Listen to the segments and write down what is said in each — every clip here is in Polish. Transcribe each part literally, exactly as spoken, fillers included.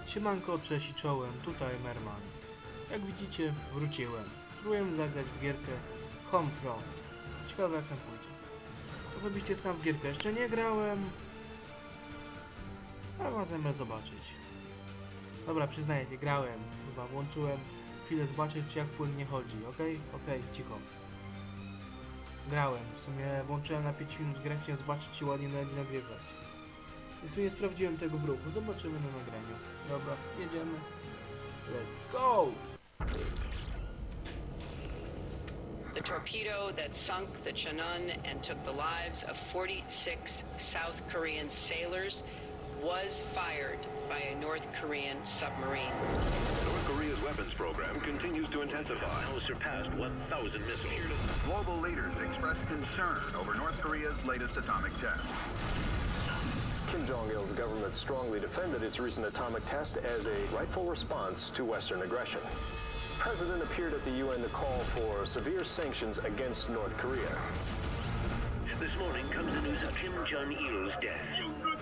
Siemanko, cześć i czołem, tutaj Merman. Jak widzicie, wróciłem. Spróbuję zagrać w gierkę Homefront. Ciekawe jak nam pójdzie. Osobiście sam w gierkę jeszcze nie grałem, ale mam zamiar zobaczyć. Dobra, przyznaję, nie grałem. Chyba włączyłem chwilę zobaczyć jak płynnie chodzi, okej? Okej, cicho. Grałem, w sumie włączyłem na pięć minut grę, chciałem zobaczyć czy ładnie nagrywać. Więc nie sprawdziłem tego w ruchu, zobaczymy na nagraniu. Dobra, jedziemy. Let's go! The torpedo that sunk the Cheonan and took the lives of forty-six South Korean sailors was fired by a North Korean submarine. North Korea's weapons program continues to intensify. Now surpassed one thousand missiles. Global leaders expressed concern over North Korea's latest atomic test. Kim Jong-il's government strongly defended its recent atomic test as a rightful response to Western aggression. The president appeared at the U N to call for severe sanctions against North Korea. This morning comes the news of Kim Jong-il's death.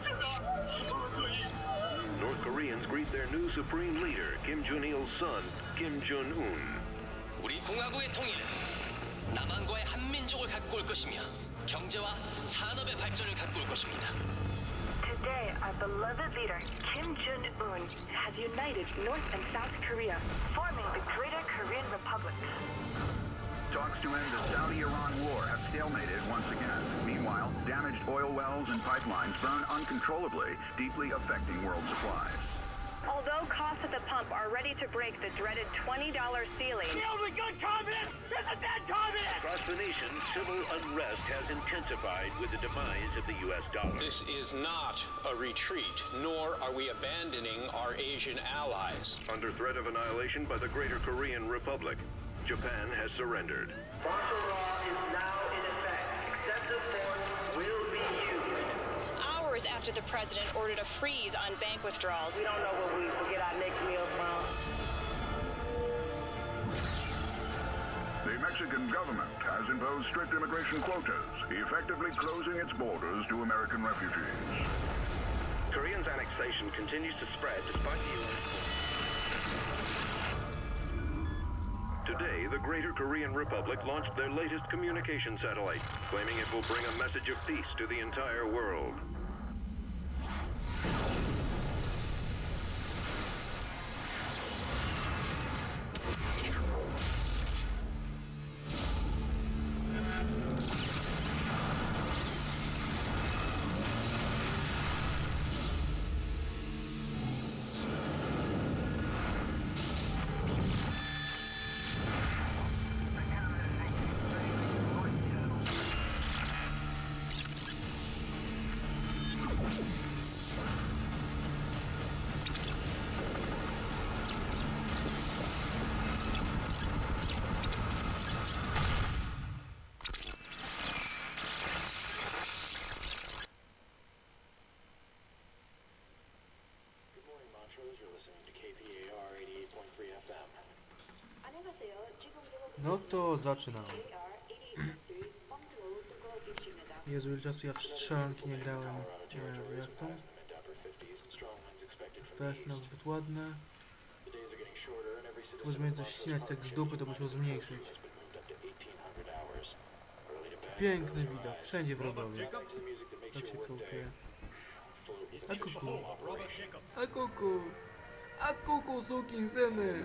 North Koreans greet their new supreme leader, Kim Jong-il's son, Kim Jong-un. 우리 공화국의 통일은 남한과의 한민족을 갖고 올 것이며 경제와 산업의 발전을 갖고 올 것입니다. Today, our beloved leader, Kim Jong-un, has united North and South Korea, forming the Greater Korean Republic. Talks to end the Saudi-Iran war have stalemated once again. Meanwhile, damaged oil wells and pipelines burn uncontrollably, deeply affecting world supplies. Although costs at the pump are ready to break the dreaded twenty dollar ceiling, The only good communist is a dead communist! Across the nation, civil unrest has intensified with the demise of the U S dollar. This is not a retreat, nor are we abandoning our Asian allies. Under threat of annihilation by the Greater Korean Republic, Japan has surrendered. Martial law is now in effect. Excessive force will be used. hours after the president ordered a freeze on bank withdrawals. We don't know where we will get our next meal from. The Mexican government has imposed strict immigration quotas, effectively closing its borders to American refugees. Koreans' annexation continues to spread despite the U S. Today, the Greater Korean Republic launched their latest communication satellite, claiming it will bring a message of peace to the entire world. No to zaczynamy. Jezu, ile czasu ja w strzelanki nie grałem. Nie wiem, jak to? F P S nawet ładne. Tu będziemy coś ścinać tak z dupy, to musiał zmniejszyć. Piękny widok, wszędzie wrogowie. Tak się kołczuje. A kuku. A kuku. A kuku, sukinsyny.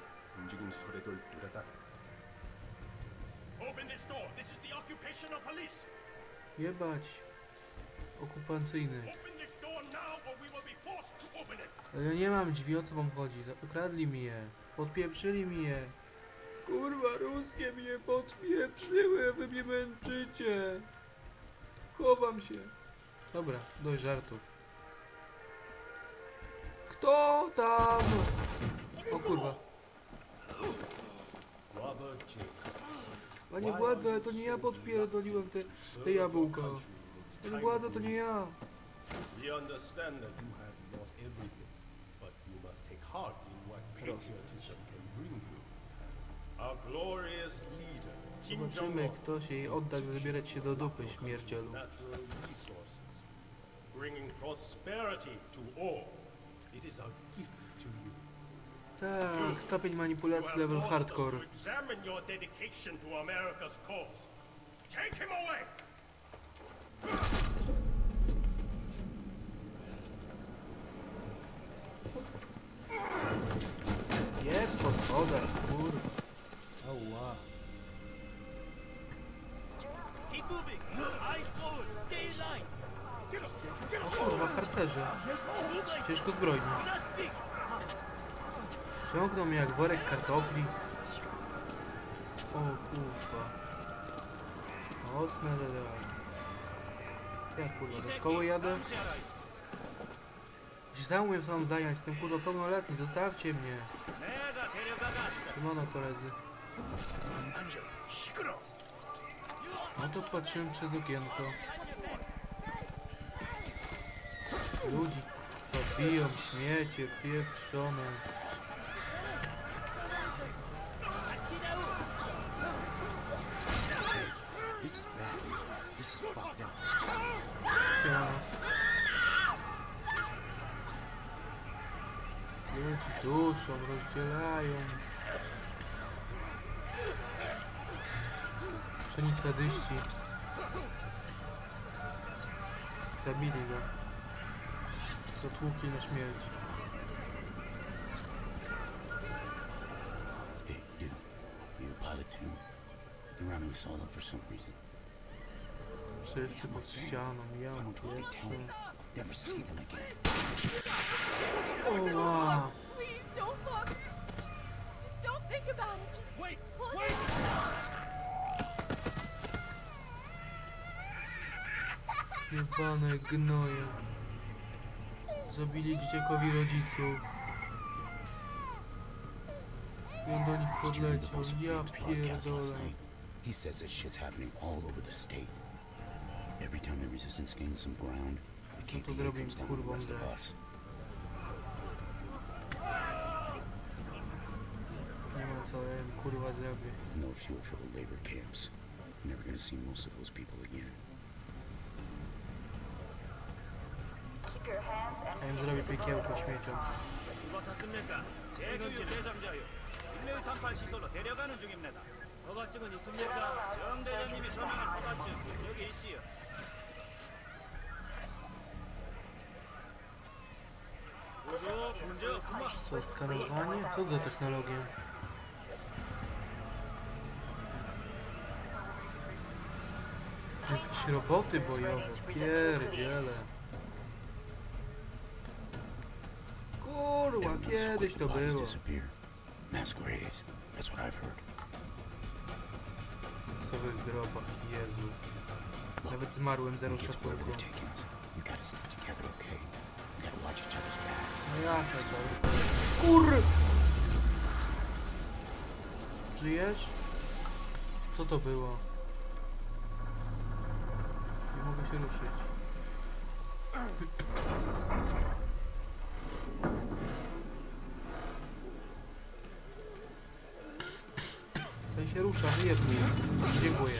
Jebać. Okupacyjny. Ale ja nie mam drzwi, o co wam chodzi? Ukradli mi je. Podpieprzyli mi je. Kurwa, ruskie mi je podpieprzyły, wy mnie męczycie. Chowam się. Dobra, dość żartów. Kto tam? O kurwa. Panie władze, to nie ja podpierdoliłem te, te jabłka. Panie władze, to nie ja. We understand that you have lost everything, but you must take heart in what patriotism can bring you. Our glorious leader, Kim Zobaczymy, Jong-un, kto się jej odda, by wybierać się do dupy, śmierdzielu. natural resources, bringing prosperity to all. It is a gift Tak, stopień manipulacji level hardcore. Examine your dedication to America's cause. Take him away. Jeb po schodach, kurwa. Ała. Keep moving. Eyes forward. Stay in line. O kurwa, harcerze. Ciężko zbrojni. Ciągną mnie jak worek kartofli. O kurwa. Mocne zadanie. Ja kurwa, do szkoły jadę? Się sam umiem sam zająć, jestem kurwa pełnoletni, zostawcie mnie. Siemano koledzy. No to patrzyłem przez okienko. Ludzi kurwa biją, śmiecie, pieprzone. Ludzi duszą, rozdzielają. Przeni sadyści. Zabili go. Zatłukli na śmierć. Hey, you. You pilot two. They're rounding us all up for some reason. Wszyscy pod ścianą, ja pierwszy. Never see them again. O wow. Please don't look. Just, just don't think about it. Just wait. Wait. Jebane gnoje. Zabili dzieciakowi rodziców. I on do nich podleciał. Ja pierdolę. He says that shit's happening all over the state. Every time the resistance gains some ground, the K P A comes down on the rest of us. Nie ma co ja im kurwa zrobię. No fuel for the labor camps. Never gonna see most of those people again. A im zrobię piekiełko śmieciom. 어떻습니까? 제군지 대상자요. 인명 탐판 시설로 데려가는 중입니다. 허가증은 있습니까? 정 대장님이 서명한 허가증 여기 있지요. Co, skanowanie? Co za technologię? Jakieś roboty bojowe, pierdziele. Kurwa, kiedyś to było. Mass graves, that's what I've heard. W masowych grobach, Jezu. Nawet zmarłem zero szacunku. You gotta stick together, okay? You gotta watch each other's backs. No jasne, to. Kur... Żyjesz? Co to było? Nie mogę się ruszyć. Ten się rusza, wyjebnij. Dziękuję.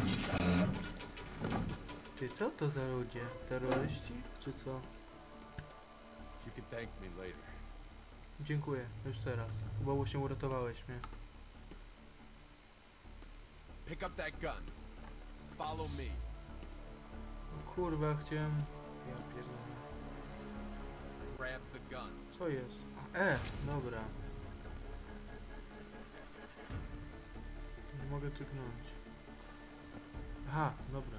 Ty, co to za ludzie? Terroryści? Czy co? You can thank me later. Dziękuję, już teraz. Chyba się uratowałeś mnie. Pick up that gun. Follow me. O kurwa, chciałem... Ja pierdolę. Grab the gun. Co jest? A, E, dobra. Nie mogę cyknąć. Aha, dobra.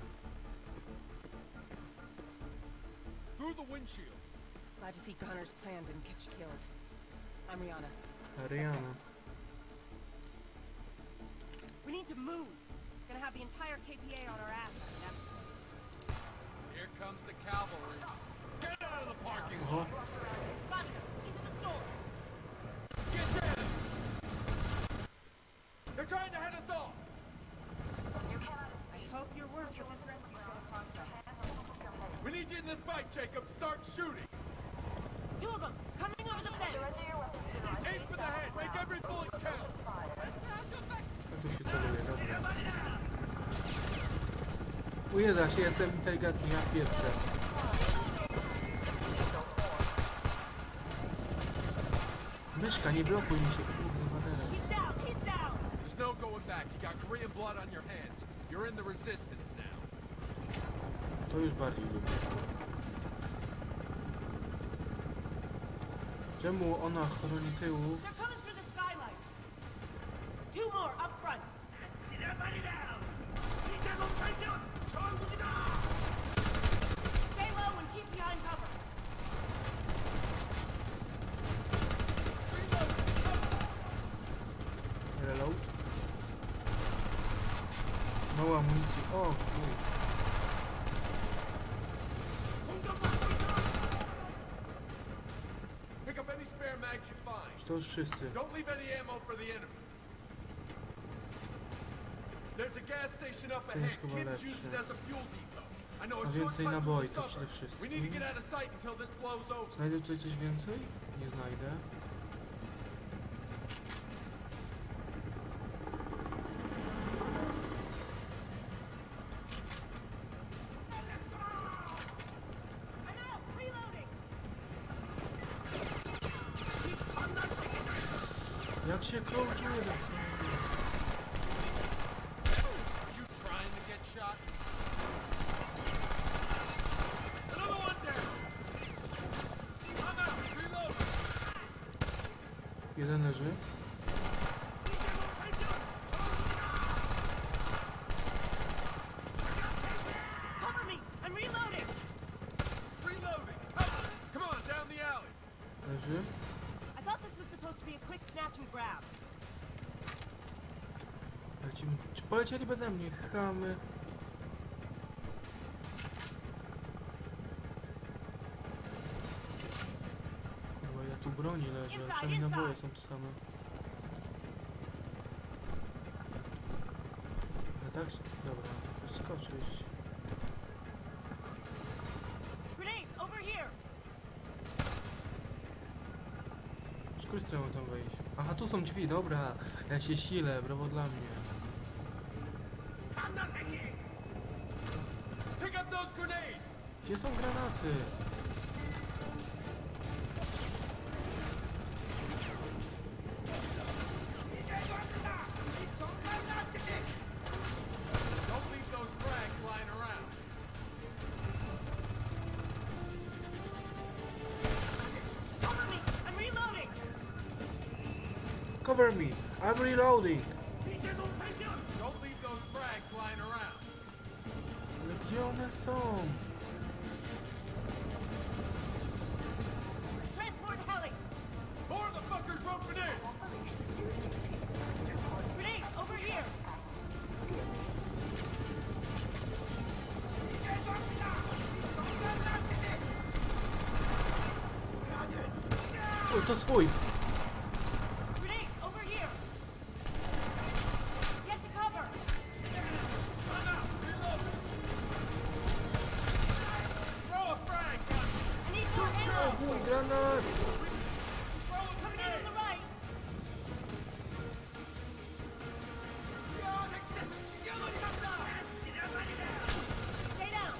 Through the windshield. Glad to see Connor's plan didn't catch you killed. I'm Rihanna. Rihanna. We need to move. Gonna have the entire K P A on our ass. Here comes the cavalry. Get out of the parking Uh-huh. lot. Spotted him. Into the store. Get them! They're trying to head us off. I hope your work for this rescue is gonna prosper. We need you in this fight, Jacob. Start shooting. Two of them coming over the fence. Aim for the head. Make every bullet count. Jak tu się celuje, dobra. Ujeda się, jestem inteligentny, ja pierwszy. Myszka, nie blokuj mi się, kurde, baterek. There's no going back. You got Korean blood on your hands. You're in the resistance now. To już bardziej lubię. Czemu ona chroni tyłu? Reload. Mało amunicji. O, chuj. Pick up any spare mags you find. To już wszyscy. Don't leave any ammo for the enemy. There's a gas station up ahead. Kids use it as a fuel depot. I know a A więcej shortcut naboi, to the to przede suburbs. We need to wszystkim. get out of sight until this blows over. Znajdę tutaj coś więcej? Nie znajdę. Jak się kołczuje? You trying to get shot? Another one down. I'm out. Reload. Jeden leży. Cover me! I'm reloading! Reloading. Help. Come on, down the alley. Leży. I thought this was supposed to be a quick snatch and grab. Lecimy. Czy polecieli beze mnie? Chamy. Kurwa, ja tu broni leżę, ale przynajmniej naboje są te same. A tak? Dobra, to przeskoczyć. Grenades, over here! Z której strony tam wejść? Aha, tu są drzwi, dobra. Ja się silę, brawo dla mnie. Pick up those grenades. Gdzie są granaty? Don't leave those frags lying around. Cover me! I'm reloading! Cover me! I'm reloading! Don't leave those frags lying around. Ale gdzie one są? Transport heli! More of the fuckers roping in. Grenades, over here! O, to swój! Grenades, over here! Get to cover! Throw a frag, gun. I need more O ammo! chuj, granat! Coming in on the right! Stay down!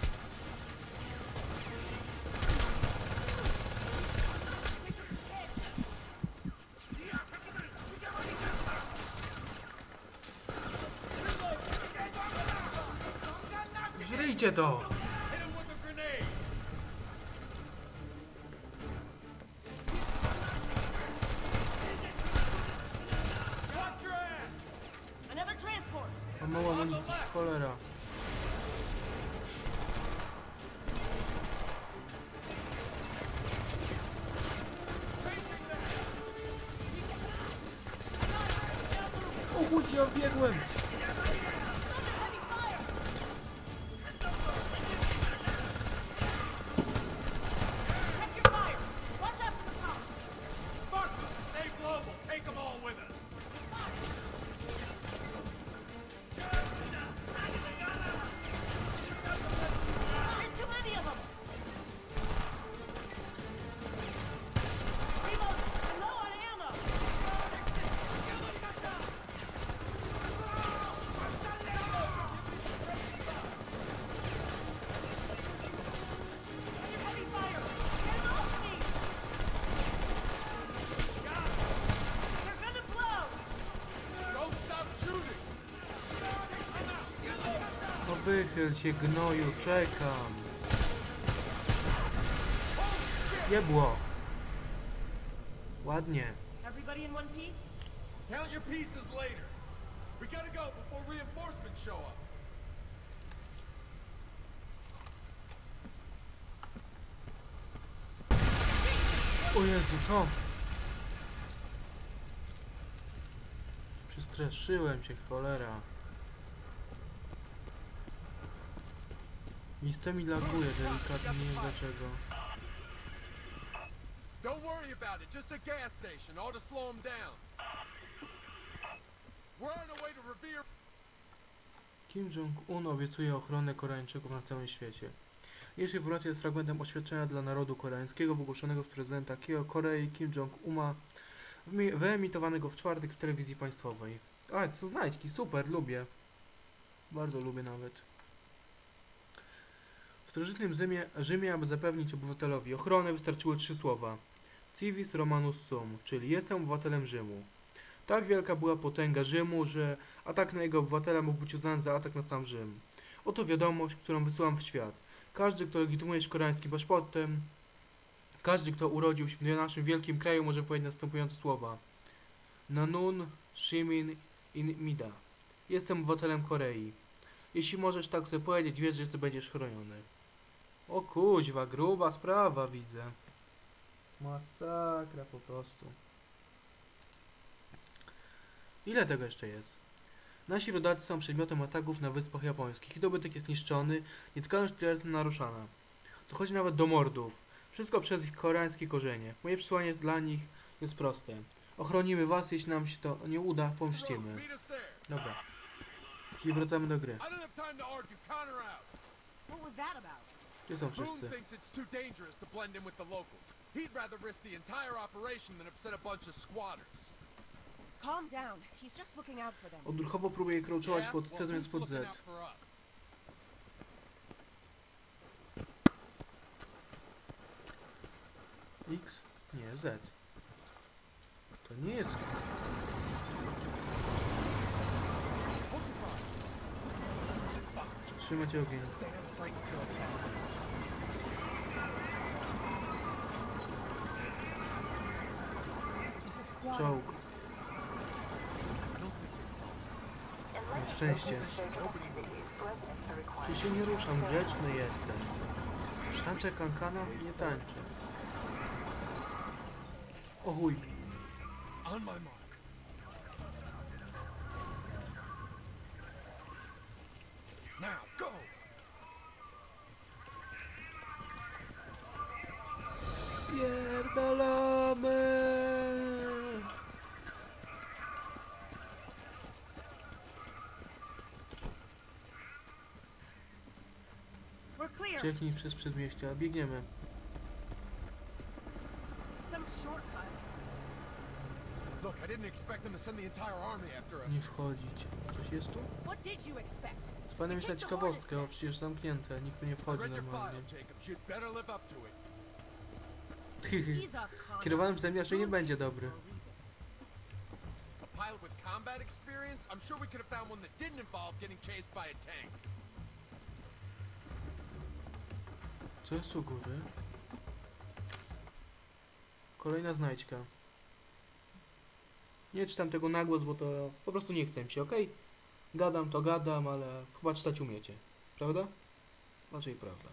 Żryjcie to! Hit him with a grenade. Watch your ass. Another transport! Mam mało amunicji, cholera. O chuj, ja biegłem! Check your fire! Watch out for the top! Fuck them. Stay global. Take them all with us. There's too many of them! Reload! I'm low on ammo! wychyl się, gnoju, czekam. Jebło. Ładnie. Everybody in one piece? Count your pieces later. We gotta go before reinforcements show up. O Jezu, co? Przestraszyłem się, cholera. Miejsce mi laguje delikatnie, nie wiem dlaczego. Don't worry about it, just a gas station, ought to slow them down. We're on our way to Revere. Kim Jong-un obiecuje ochronę Koreańczyków na całym świecie. Jeszcze informacja jest fragmentem oświadczenia dla narodu koreańskiego wygłoszonego przez prezydenta Korei Kim Jong-una wyemitowanego w czwartek w telewizji państwowej. A, to są znajdźki, super, lubię. Bardzo lubię nawet. W starożytnym Rzymie, Rzymie, aby zapewnić obywatelowi ochronę, wystarczyły trzy słowa. Civis Romanus Sum, czyli jestem obywatelem Rzymu. Tak wielka była potęga Rzymu, że atak na jego obywatela mógł być uznany za atak na sam Rzym. Oto wiadomość, którą wysyłam w świat. Każdy, kto legitymuje się koreańskim paszportem, każdy, kto urodził się w naszym wielkim kraju, może powiedzieć następujące słowa. Nanun Shimin in Mida. Jestem obywatelem Korei. Jeśli możesz tak sobie powiedzieć, wiesz, że ty będziesz chroniony. O kuźwa, gruba sprawa, widzę. Masakra po prostu. Ile tego jeszcze jest? Nasi rodacy są przedmiotem ataków na wyspach japońskich. Ich dobytek jest niszczony, nietykalność tyle naruszana. Dochodzi nawet do mordów. Wszystko przez ich koreańskie korzenie. Moje przesłanie dla nich jest proste. Ochronimy was, jeśli nam się to nie uda, pomścimy. Dobra. Czyli wracamy do gry. Gdzie są wszyscy? Odruchowo próbuję crouchować pod C zamiast pod Z. X? Nie, Z. To nie jest... Trzymać ogień. Czołg. Na szczęście. Tu się nie ruszam, grzeczny jestem. Czy tańczę kankana? Nie tańczę. O chuj. Pierdalamy! Cieknij przez przedmieścia, biegniemy. Nie wchodzić. Coś jest tu? Fajna myśl na ciekawostkę, o przecież zamknięte, nikt tu nie wchodzi normalnie. Kierowany przeze mnie raczej nie będzie dobry. Co jest u góry? Kolejna znajdźka. Nie czytam tego na głos, bo to po prostu nie chcę mi się, ok? Gadam to gadam, ale chyba czytać umiecie. Prawda? Raczej prawda.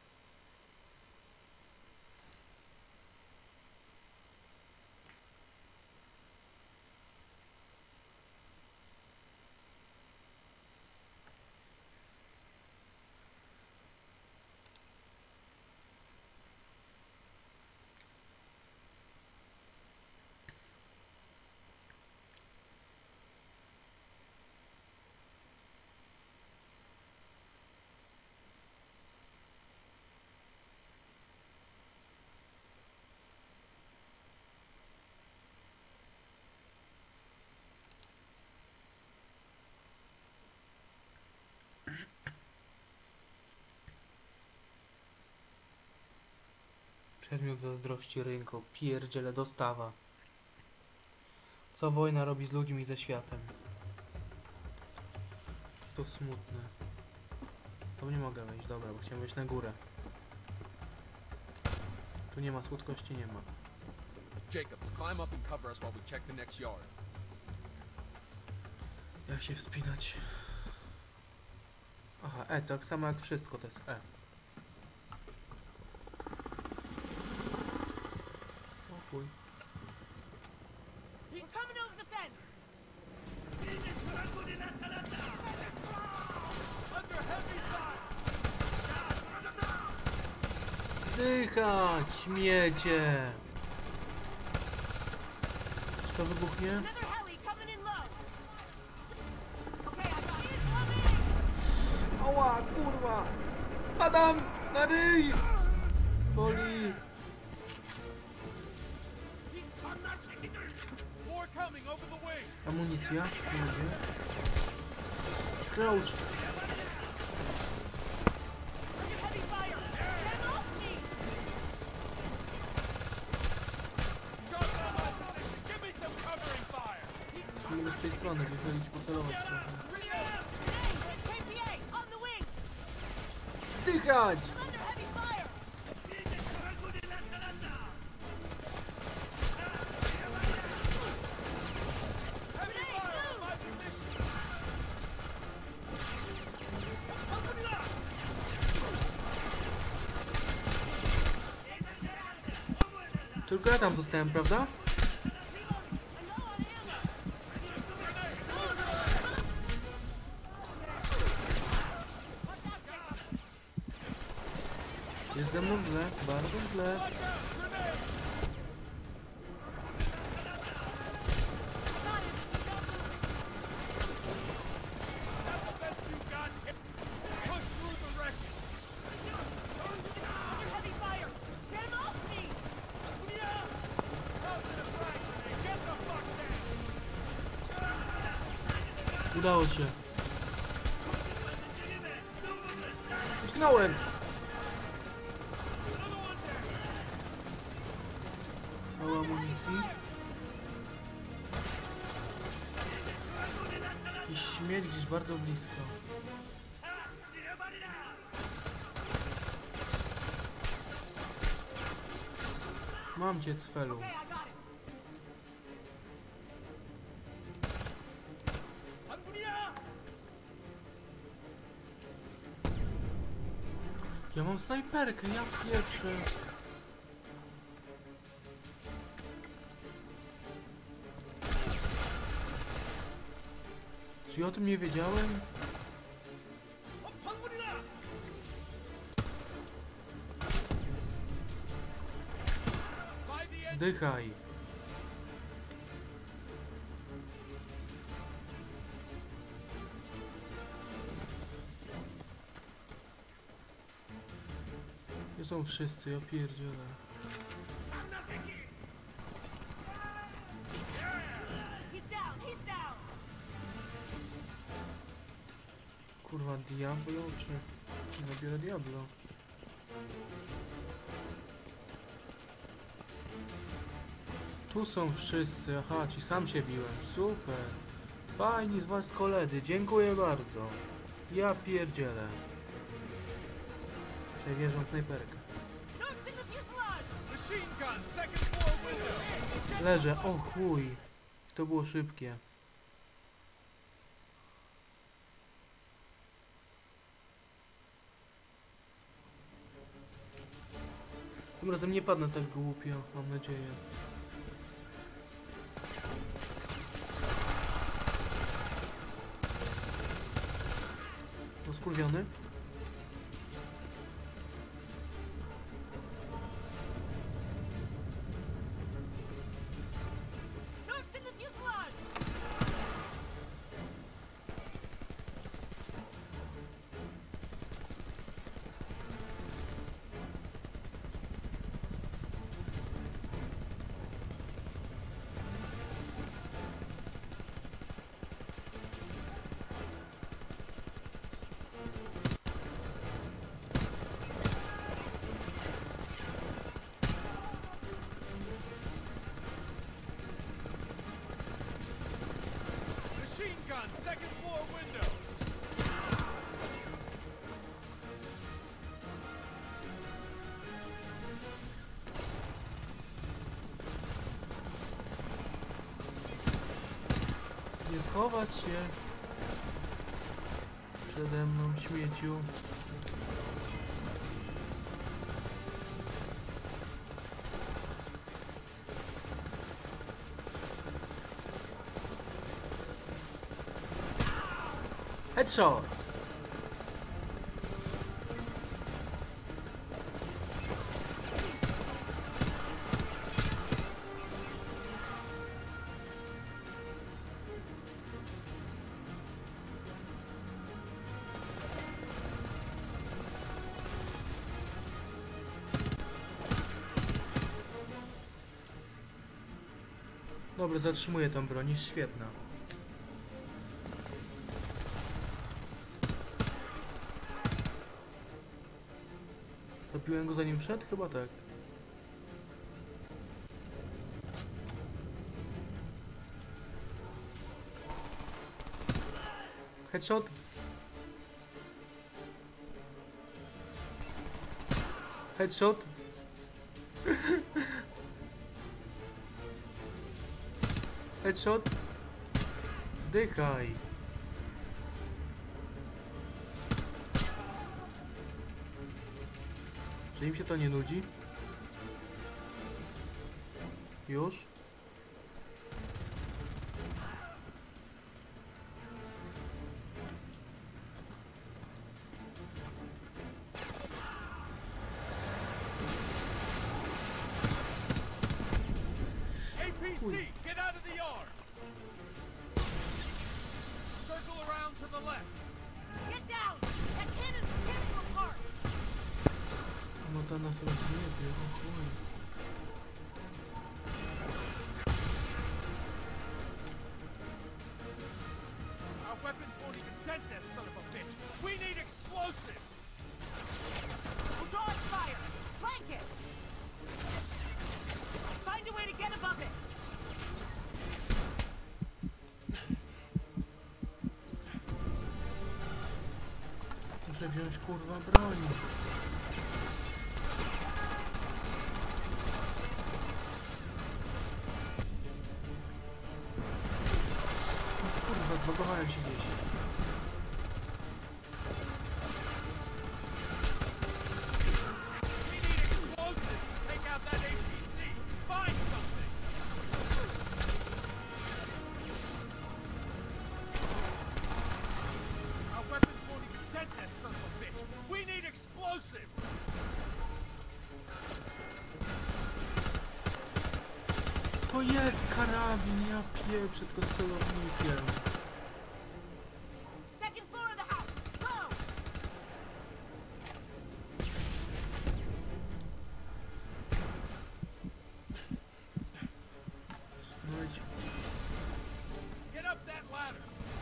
Przedmiot zazdrości rynku. Pierdziele, dostawa. Co wojna robi z ludźmi i ze światem. To smutne. To nie mogę wejść, dobra, bo chciałem wejść na górę. Tu nie ma słodkości, nie ma. Jacobs, climb up and cover us while we check the next yard. Jak się wspinać? Aha, E, tak samo jak wszystko, to jest E. O chuj. He's coming over the fence. Under heavy fire. Zdychać, śmiecie! Czy to wybuchnie? Another heli coming in low. Okay, I got it. Coming. Ała, kurwa! Spadam na ryj! Boli! More coming over the wing. Amunicja? Gdzie? Crouch! Heavy fire. Get off me. Give me some covering fire. Mogę z tej strony wychylić, pocelować trochę. K P A on the wing. Zdychać! Under heavy fire. Tylko ja tam zostałem, prawda? Jest ze mną źle, bardzo źle. Heavy fire. Get him off me. Udało się. Utknąłem! Mało amunicji. Jakiś śmierć gdzieś bardzo blisko. Mam cię, Cfelu. Ja mam snajperkę, ja pieprzę. Czy ja o tym nie wiedziałem? Zdychaj. Gdzie są wszyscy, ja pierdzielę. Kurwa, Diablo czy... Zabiorę Diablo. Tu są wszyscy, aha, ci sam się biłem, super. Fajni z was koledzy, dziękuję bardzo. Ja pierdzielę. Przewierzę snajperkę. Leżę, o chuj. To było szybkie. Tym razem nie padnę tak głupio, mam nadzieję. Skurwiony. Nie schować się przede mną, śmieciu. Headshot! Dobra, zatrzymuję tą broń, jest świetna. Zabiłem go zanim wszedł? Chyba tak. Headshot. Headshot. Headshot. Wdychaj. Czy im się to nie nudzi? Już? A P C, get out of the yard! Circle around to the left. Get down! That cannon's tearing you apart! No to nas rozjebie, o chuj. Our weapons won't even dent that son of a bitch. We need explosives! We're drawing fire! Flank it! Find a way to get above it! Muszę wziąć kurwa broń. O kurwa, zbagowałem się gdzieś. We need explosives to take out that A P C! Find something! Our weapons won't even dent that son of a bitch! We need explosives! To jest karabin, ja pieprzę tylko z celownikiem. Second floor of the house! Go! Słuchajcie. Get up that ladder!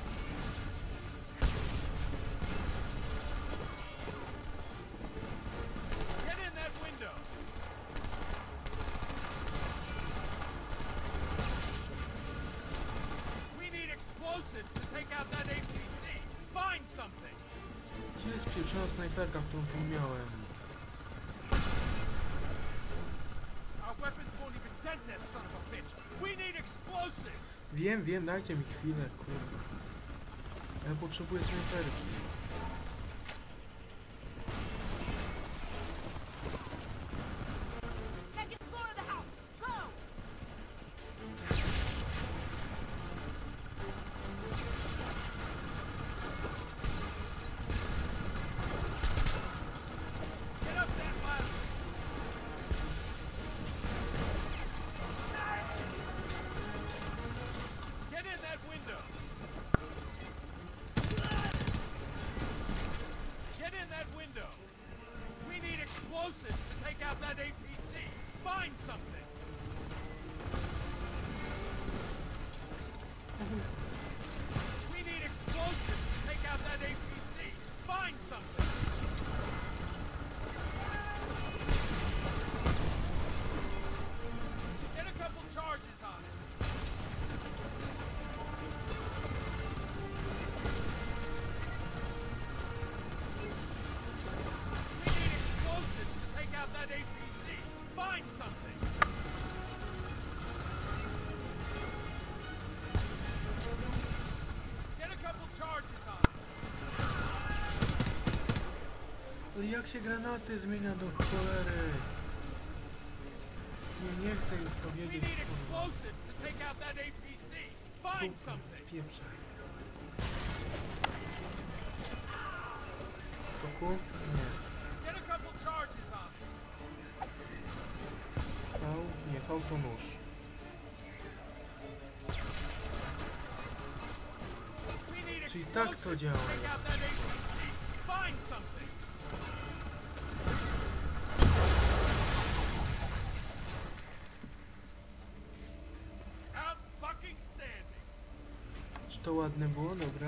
Get in that window! We need explosives to take out that A P C! Find something! Gdzie jest pieprzona snajperka, którą tu miałem? Our weapons won't even dent that son of a bitch! We need explosives! Wiem, wiem, dajcie mi chwilę, kurwa. Ja potrzebuję snajperki. Second floor of the house! Go! Get up that ladder! Get in that window! jak się granaty zmienia do cholery? Nie, nie chcę już powiedzieć. Super, spieprzaj. Skoku? Nie. V? Nie, V to nóż. Czyli tak to działa. Czy to ładne było? Dobra.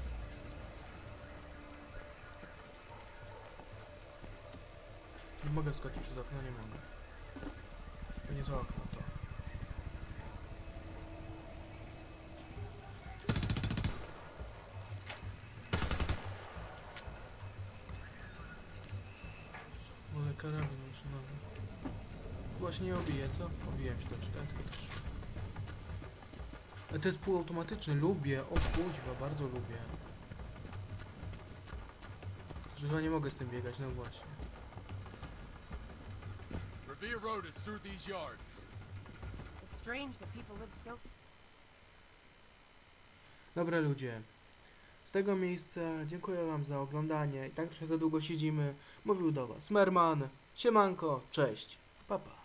Nie mogę wskoczyć przez okno, nie mogę. To nie za okno to. Ale karabin już nowy. Właśnie nie obiję, co? Obiłem się troszkę, tylko też. Ale to jest półautomatyczny, lubię, o kuźwa, bardzo lubię. Że chyba nie mogę z tym biegać, no właśnie. Revere Road is through these yards. It's strange that people live so... Dobra ludzie, z tego miejsca dziękuję wam za oglądanie i tak trochę za długo siedzimy. Mówił do was Merman, siemanko, cześć, pa pa.